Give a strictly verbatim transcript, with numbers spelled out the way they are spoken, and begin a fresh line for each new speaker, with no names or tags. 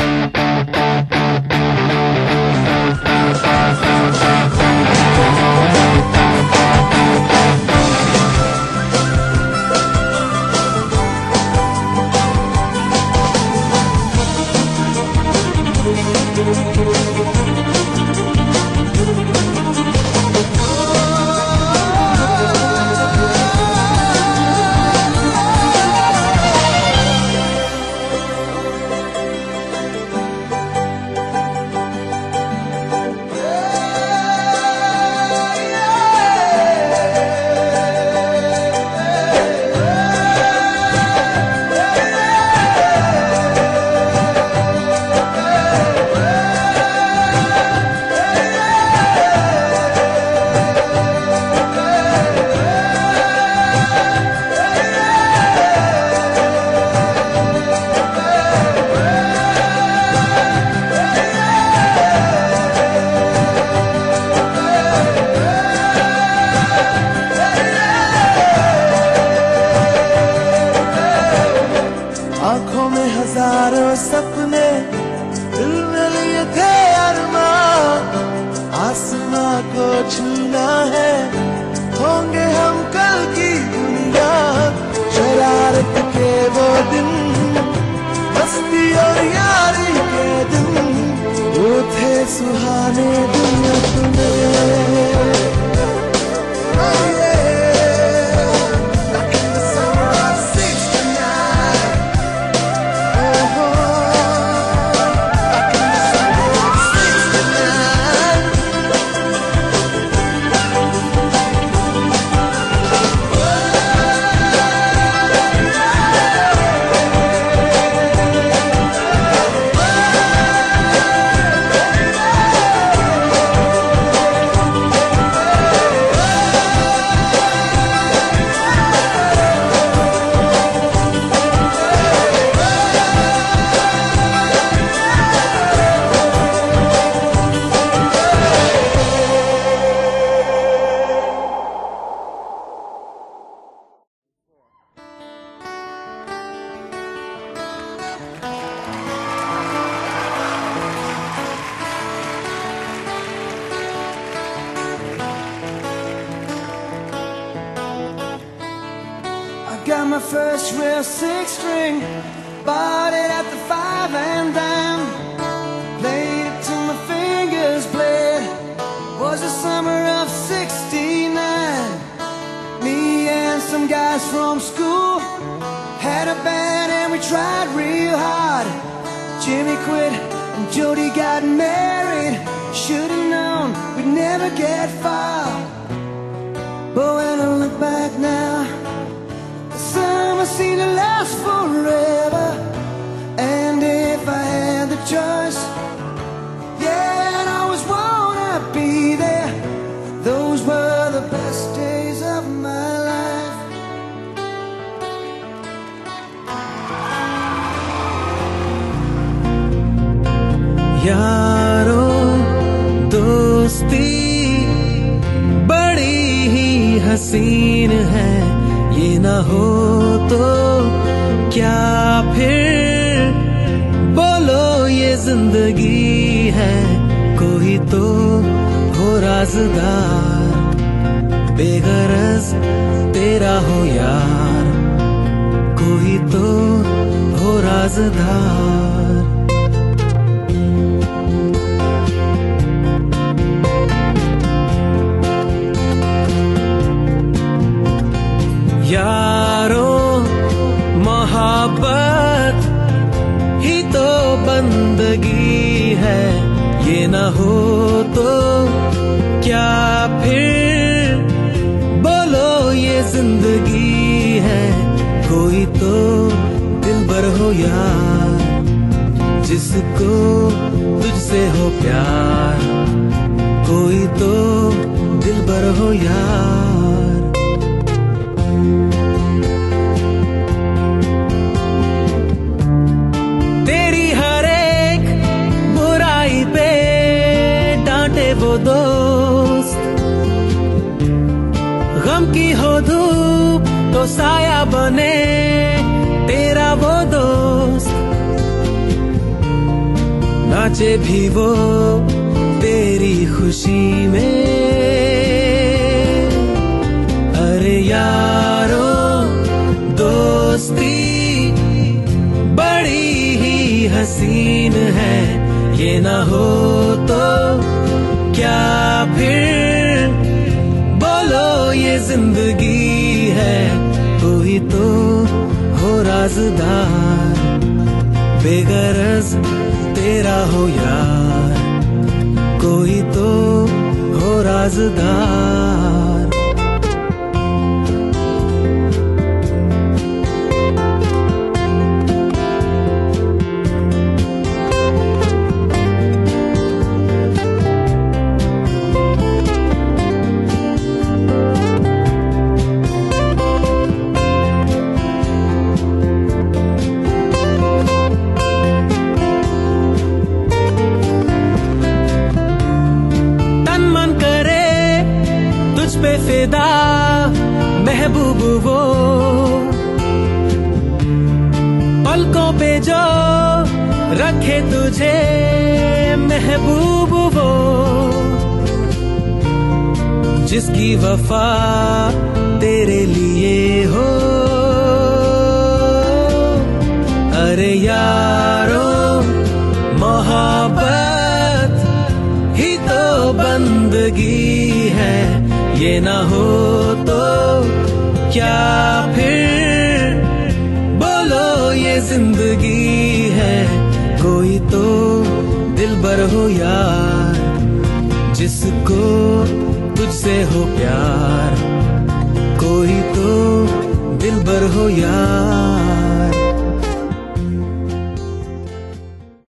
हजारों सपने दिल में लिए थे अरमान, आसमां को छूना है, होंगे हम कल की दुनिया। शरारत के वो दिन, मस्ती और यारी के दिन, वो थे सुहाने दिन अपने।
Got my first real six string, bought it at the five and dime, played it till my fingers bled. Was the summer of sixty-nine. Me and some guys from school had a band and we tried real hard. Jimmy quit and Jody got married. Should've known we'd never get far. But when I look back now, summer seemed to last forever. And if I had the choice, yeah, I'd always wanna be there. Those were the best days of my life.
यारो दोस्ती बड़ी ही हसीन है, ये ना हो तो क्या फिर बोलो ये जिंदगी है। कोई तो हो राज़दार, बेगरज तेरा हो यार, कोई तो हो राज़दार। यारो मोहब्बत ही तो बंदगी है, ये न हो तो क्या फिर बोलो ये जिंदगी है। कोई तो दिलबर हो यार, जिसको तुझसे हो प्यार, कोई तो दिलबर हो यार। वो दोस्त गम की हो धूप तो साया बने, तेरा वो दोस्त नाचे भी वो तेरी खुशी में। अरे यारो दोस्ती बड़ी ही हसीन है, ये ना हो तो क्या फिर बोलो ये जिंदगी है। कोई तो हो राज़दार, बेगरज तेरा हो यार, कोई तो हो राज़दार। पे फिदा महबूब वो, पलकों पे जो रखे तुझे महबूब वो, जिसकी वफा तेरे लिए हो। अरे यारो मोहब्बत ही तो बंदगी है, ये ना हो तो क्या फिर बोलो ये जिंदगी है। कोई तो दिलबर हो यार, जिसको तुझसे हो प्यार, कोई तो दिलबर हो यार।